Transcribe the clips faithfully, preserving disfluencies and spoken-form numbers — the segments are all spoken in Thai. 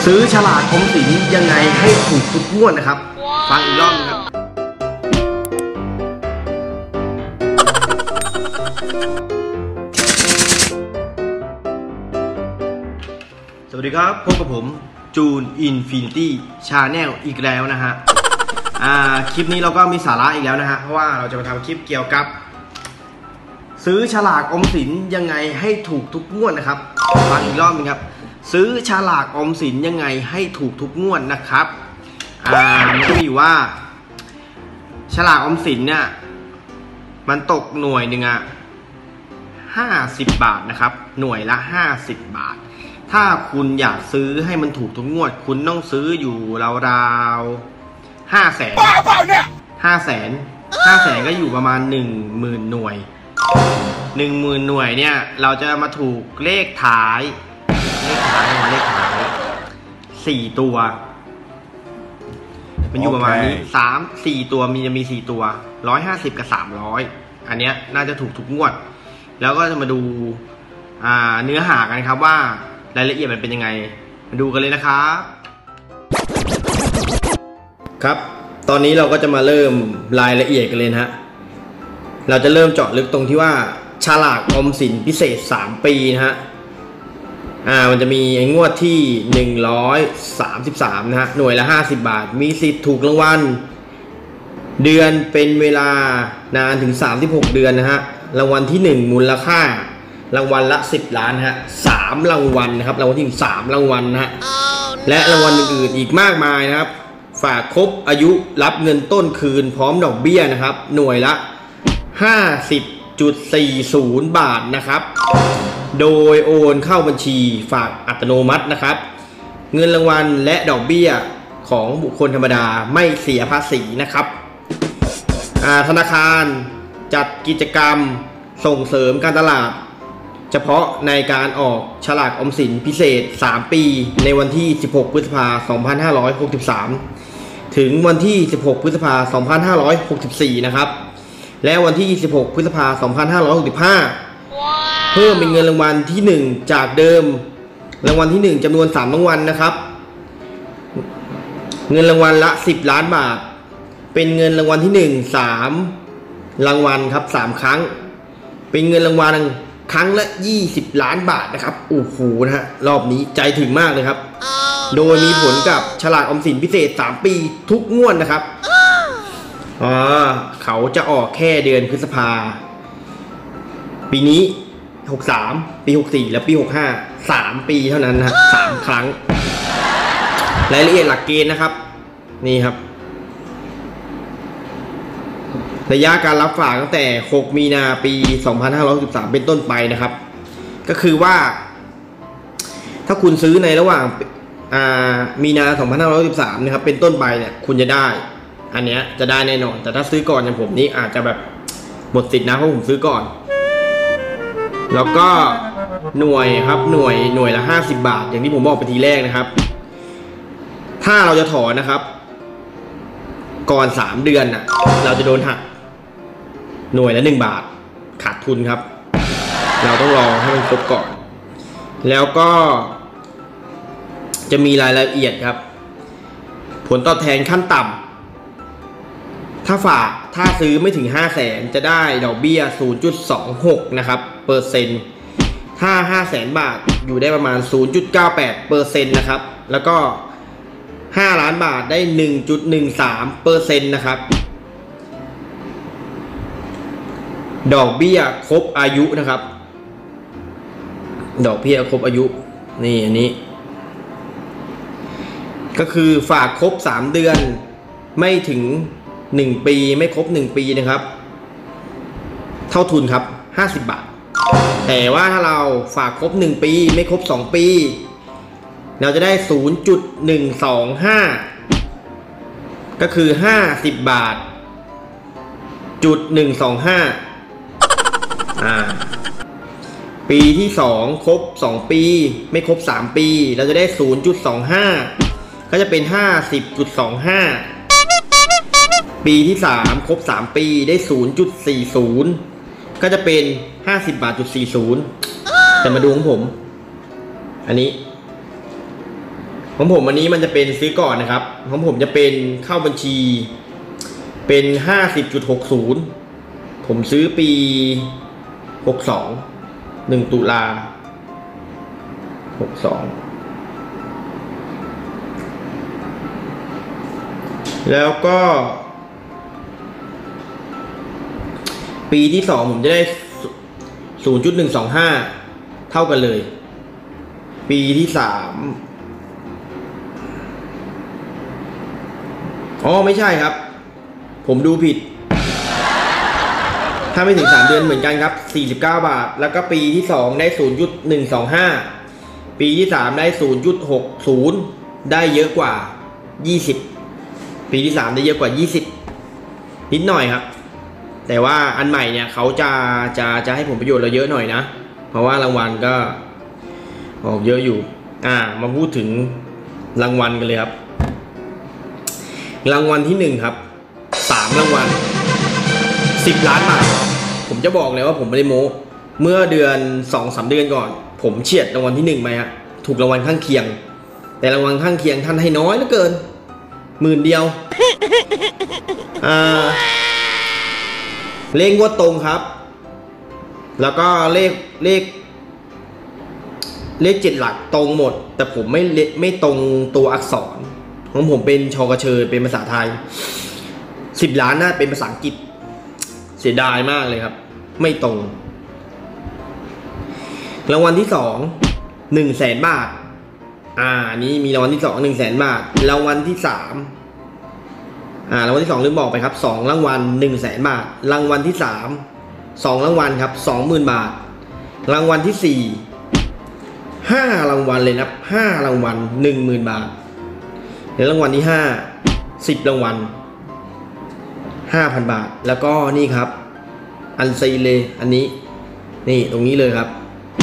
ซื้อฉลากออมสินยังไงให้ถูกทุกงวดนะครับฟังอีกรอบนึงครับสวัสดีครับพบกับผมจูนอินฟินิตี้ชาแนลอีกแล้วนะฮะอ่าคลิปนี้เราก็มีสาระอีกแล้วนะฮะเพราะว่าเราจะมาทำคลิปเกี่ยวกับซื้อฉลากออมสินยังไงให้ถูกทุกงวดนะครับฟังอีกรอบนึงครับซื้อฉลากออมสินยังไงให้ถูกทุกงวดนะครับอ่ามันก็มีว่าฉลากออมสินเนี่ยมันตกหน่วยหนึ่งอะห้าสิบบาทนะครับหน่วยละห้าสิบบาทถ้าคุณอยากซื้อให้มันถูกทุกงวดคุณต้องซื้ออยู่ราวๆห้าแสนห้าแสนห้าแสนก็อยู่ประมาณหนึ่งหมื่นหน่วยหนึ่งหมื่นหน่วยเนี่ยเราจะมาถูกเลขท้ายเลขท้ายเลขท้ายสี่ตัวมันอยู่ประมาณนี้สามสี่ตัวมีจะมีสี่ตัวร้อยห้าสิบกับสามร้อยอันเนี้ยน่าจะถูกทุกงวดแล้วก็จะมาดูอ่าเนื้อหากันครับว่ารายละเอียดมันเป็นยังไงมาดูกันเลยนะครับครับตอนนี้เราก็จะมาเริ่มรายละเอียดกันเลยนะฮะเราจะเริ่มเจาะลึกตรงที่ว่าฉลากออมสินพิเศษสามปีนะฮะอ่ามันจะมีไอ้งวดที่หนึ่งร้อยสามสิบสามนะฮะหน่วยละห้าสิบบาทมีสิทธิ์ถูกรางวัลเดือนเป็นเวลานานถึงสามสิบหกเดือนนะฮะรางวัลที่หนึ่งมูลค่ารางวัลละสิบล้านฮะสามรางวัลนะครับรางวัลที่สามรางวัลนะฮะ oh, no. และรางวัลอื่นๆอีกมากมายนะครับฝากครบอายุรับเงินต้นคืนพร้อมดอกเบี้ยนะครับหน่วยละ ห้าสิบจุดสี่ศูนย์ บาทนะครับโดยโอนเข้าบัญชีฝากอัตโนมัตินะครับเงินรางวัลและดอกเบี้ยของบุคคลธรรมดาไม่เสียภาษีนะครับธนาคารจัดกิจกรรมส่งเสริมการตลาดเฉพาะในการออกฉลากออมสินพิเศษสามปีในวันที่สิบหกพฤษภาคมสองพันห้าร้อยหกสิบสามถึงวันที่สิบหกพฤษภาคมสองพันห้าร้อยหกสิบสี่นะครับและวันที่สิบหกพฤษภาคมสองพันห้าร้อยหกสิบห้า wow. เพิ่มเป็นเงินรางวัลที่หนึ่งจากเดิมรางวัลที่หนึ่งจำนวนสามรางวัลนะครับเงินรางวัลละสิบล้านบาทเป็นเงินรางวัลที่หนึ่งสามรางวัลครับสามครั้งเป็นเงินรางวัลครั้งละยี่สิบล้านบาทนะครับโอ้โหนะฮะรอบนี้ใจถึงมากเลยครับ oh, โดยมีผลกับฉลากออมสินพิเศษสามปีทุกงวดนะครับอ๋อเขาจะออกแค่เดือนพฤษภาปีนี้หกสามปีหกสี่และปีหกห้าสามปีเท่านั้นนะสามครั้งรายละเอียดหลักเกณฑ์นะครับนี่ครับระยะการรับฝากตั้งแต่หกมีนาปีสองพันห้าร้อยหกสิบสามเป็นต้นไปนะครับก็คือว่าถ้าคุณซื้อในระหว่างมีนาสองพันห้าร้อยหกสิบสามนะครับเป็นต้นไปเนี่ยคุณจะได้อันเนี้ยจะได้แน่นอนแต่ถ้าซื้อก่อนอย่างผมนี่อาจจะแบบหมดสิทธิ์นะเพราะผมซื้อก่อนแล้วก็หน่วยครับหน่วยหน่วยละห้าสิบบาทอย่างที่ผมบอกไปทีแรกนะครับถ้าเราจะถอนนะครับก่อนสามเดือนน่ะเราจะโดนหักหน่วยละหนึ่งบาทขาดทุนครับเราต้องรอให้มันครบก่อนแล้วก็จะมีรายละเอียดครับผลตอบแทนขั้นต่ำถ้าฝากถ้าซื้อไม่ถึงห้าแสนจะได้ดอกเบี้ย ศูนย์จุดสองหก นะครับเปอร์เซ็นต์ถ้าห้าแสนบาทอยู่ได้ประมาณ ศูนย์จุดเก้าแปด เปอร์เซ็นต์นะครับแล้วก็ห้าล้านบาทได้ หนึ่งจุดหนึ่งสาม เปอร์เซ็นต์นะครับดอกเบี้ยครบอายุนะครับดอกเบี้ยครบอายุนี่อันนี้ก็คือฝากครบสามเดือนไม่ถึงหนึ่งปีไม่ครบหนึ่งปีนะครับเท่าทุนครับห้าสิบบาทแต่ว่าถ้าเราฝากครบหนึ่งปีไม่ครบสองปีเราจะได้ ศูนย์จุดหนึ่งสองห้า ก็คือห้าสิบบาทจุดหนึ่งสองห้าอ่าปีที่สองครบสองปีไม่ครบสามปีเราจะได้ ศูนย์จุดสองห้า ก็จะเป็น ห้าสิบจุดสองห้า ปีที่สามครบสามปีได้ ศูนย์จุดสี่ศูนย์ ก็จะเป็นห้าสิบบาทจุดสี่ศูนย์แต่มาดูของผมอันนี้ของผมอันนี้มันจะเป็นซื้อก่อนนะครับของผมจะเป็นเข้าบัญชีเป็น ห้าสิบจุดหกศูนย์ ผมซื้อปีหกสอง หนึ่งตุลาหกสองแล้วก็ปีที่สองผมจะได้ ศูนย์จุดหนึ่งสองห้า เท่ากันเลยปีที่สามอ๋อไม่ใช่ครับผมดูผิดถ้าไม่ถึงสามเดือนเหมือนกันครับสี่สิบเก้าบาทแล้วก็ปีที่สองได้ ศูนย์จุดหนึ่งสองห้า ปีที่สามได้ ศูนย์จุดหกศูนย์ ได้เยอะกว่ายี่สิบปีที่สามได้เยอะกว่ายี่สิบนิดหน่อยครับแต่ว่าอันใหม่เนี่ยเขาจะจะจะให้ผลประโยชน์เราเยอะหน่อยนะเพราะว่ารางวัลก็ออกเยอะอยู่อ่ามาพูดถึงรางวัลกันเลยครับรางวัลที่หนึ่งครับสามรางวัลสิบล้านบาทผมจะบอกเลยว่าผมไม่ได้โม้เมื่อเดือนสองสามเดือนก่อนผมเฉียดรางวัลที่หนึ่งไปฮะถูกรางวัลข้างเคียงแต่รางวัลข้างเคียงท่านให้น้อยเหลือเกินหมื่นเดียวอ่าเลขงวดตรงครับแล้วก็เลขเลขเลขเจ็ดหลักตรงหมดแต่ผมไม่ไม่ตรงตัวอักษรของผมเป็นชกเชยเป็นภาษาไทยสิบล้านน่าเป็นภาษาอังกฤษเสียดายมากเลยครับไม่ตรงรางวัลที่สองหนึ่งแสนบาทอ่านี้มีรางวัลที่สองหนึ่งแสนบาทรางวัลที่สามอ่ารางวัลที่สองลืมบอกไปครับสองรางวัลหนึ่งแสนบาทรางวัลที่สามสองรางวัลครับสองหมื่นบาทรางวัลที่สี่ห้ารางวัลเลยนะห้ารางวัลหนึ่งหมื่นบาทแล้วรางวัลที่ห้าสิบรางวัลห้าพันบาทแล้วก็นี่ครับอันซีเลยอันนี้นี่ตรงนี้เลยครับ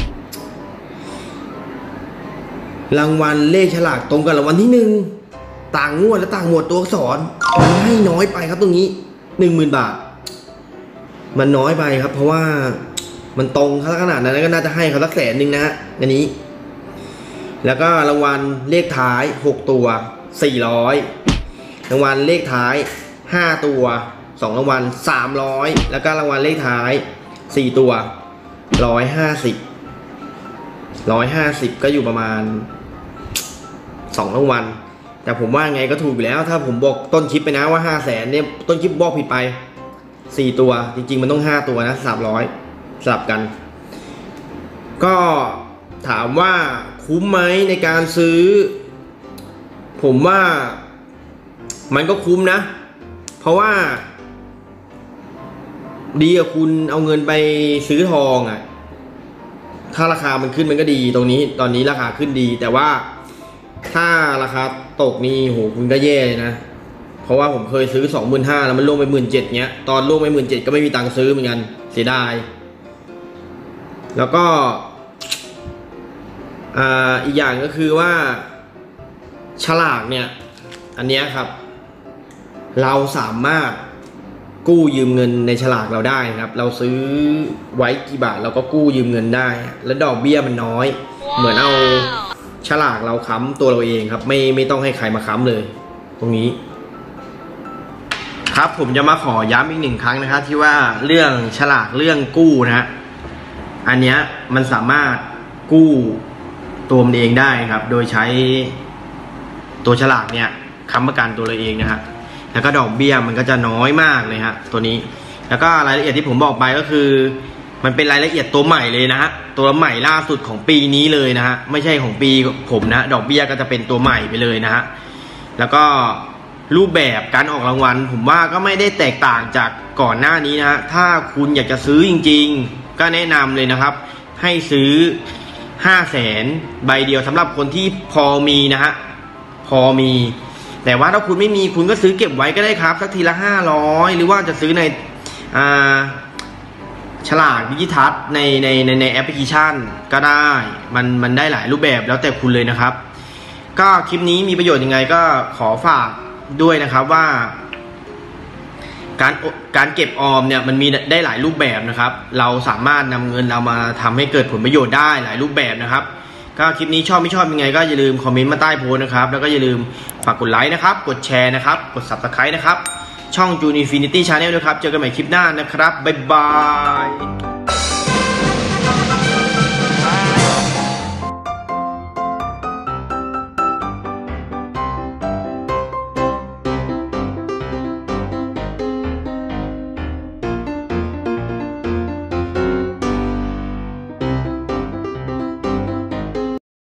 รางวัลเลขฉลากตรงกับรางวัลที่หนึ่งต่างงวดและต่างหมวดตัวอักษรมันให้น้อยไปครับตรงนี้หนึ่งหมื่นบาทมันน้อยไปครับเพราะว่ามันตรงขนาดนั้นก็น่าจะให้เขาสักแสนหนึ่งนะฮะอันนี้แล้วก็รางวัลเลขท้ายหกตัวสี่ร้อยรางวัลเลขท้ายห้าตัวสองรางวัลสามร้อยแล้วก็รางวัลเลขท้ายสี่ตัวหนึ่งร้อยห้าสิบ หนึ่งร้อยห้าสิบก็อยู่ประมาณสองรางวัลแต่ผมว่าไงก็ถูกอยู่แล้วถ้าผมบอกต้นคลิปไปนะว่าห้าแสนเนี่ยต้นคลิปบอกผิดไปสี่ตัวจริงๆมันต้องห้าตัวนะสามร้อยสลับกันก็ถามว่าคุ้มไหมในการซื้อผมว่ามันก็คุ้มนะเพราะว่าดีกว่าคุณเอาเงินไปซื้อทองอ่ะถ้าราคามันขึ้นมันก็ดีตรงนี้ตอนนี้ราคาขึ้นดีแต่ว่าถ้าราคาตกนี่โหคุณก็แย่เลยนะเพราะว่าผมเคยซื้อ สองหมื่นห้าพัน แล้วมันลงไป หนึ่งหมื่นเจ็ดพัน เงี้ยตอนลงไป หนึ่งหมื่นเจ็ดพัน ก็ไม่มีตังค์ซื้อเหมือนกันเสียดายแล้วก็อ่าอีกอย่างก็คือว่าฉลากเนี่ยอันเนี้ยครับเราสามารถกู้ยืมเงินในฉลากเราได้ครับเราซื้อไว้กี่บาทเราก็กู้ยืมเงินได้แล้วดอกเบี้ยมันน้อย wow. เหมือนเอาฉลากเราค้ำตัวเราเองครับไม่ไม่ต้องให้ใครมาค้ำเลยตรงนี้ครับผมจะมาขอย้ำอีกหนึ่งครั้งนะครับที่ว่าเรื่องฉลากเรื่องกู้นะฮะอันเนี้ยมันสามารถกู้ตัวมันเองได้ครับโดยใช้ตัวฉลากเนี่ยค้ำประกันตัวเราเองนะฮะแล้วก็ดอกเบี้ยมันก็จะน้อยมากเลยฮะตัวนี้แล้วก็รายละเอียดที่ผมบอกไปก็คือมันเป็นรายละเอียดตัวใหม่เลยนะฮะตัวใหม่ล่าสุดของปีนี้เลยนะฮะไม่ใช่ของปีผมนะดอกเบี้ยก็จะเป็นตัวใหม่ไปเลยนะฮะแล้วก็รูปแบบการออกรางวัลผมว่าก็ไม่ได้แตกต่างจากก่อนหน้านี้นะฮะถ้าคุณอยากจะซื้อจริงๆก็แนะนำเลยนะครับให้ซื้อห้าแสนใบเดียวสำหรับคนที่พอมีนะฮะพอมีแต่ว่าถ้าคุณไม่มีคุณก็ซื้อเก็บไว้ก็ได้ครับสักทีละห้าร้อยหรือว่าจะซื้อในอ่าฉลากดิจิทัลในในในในแอปพลิเคชันก็ได้มันมันได้หลายรูปแบบแล้วแต่คุณเลยนะครับก็คลิปนี้มีประโยชน์ยังไงก็ขอฝากด้วยนะครับว่าการการเก็บออมเนี่ยมันมีได้หลายรูปแบบนะครับเราสามารถนำเงินเรามาทำให้เกิดผลประโยชน์ได้หลายรูปแบบนะครับก็คลิปนี้ชอบไม่ชอบยังไงก็อย่าลืมคอมเมนต์มาใต้โพสต์นะครับแล้วก็อย่าลืมฝากกดไลค์นะครับกดแชร์นะครับกด ซับสไครบ์ นะครับช่อง June Infinity Channel ด้วยครับเจอกันใหม่คลิปหน้านะครับบ๊ายบาย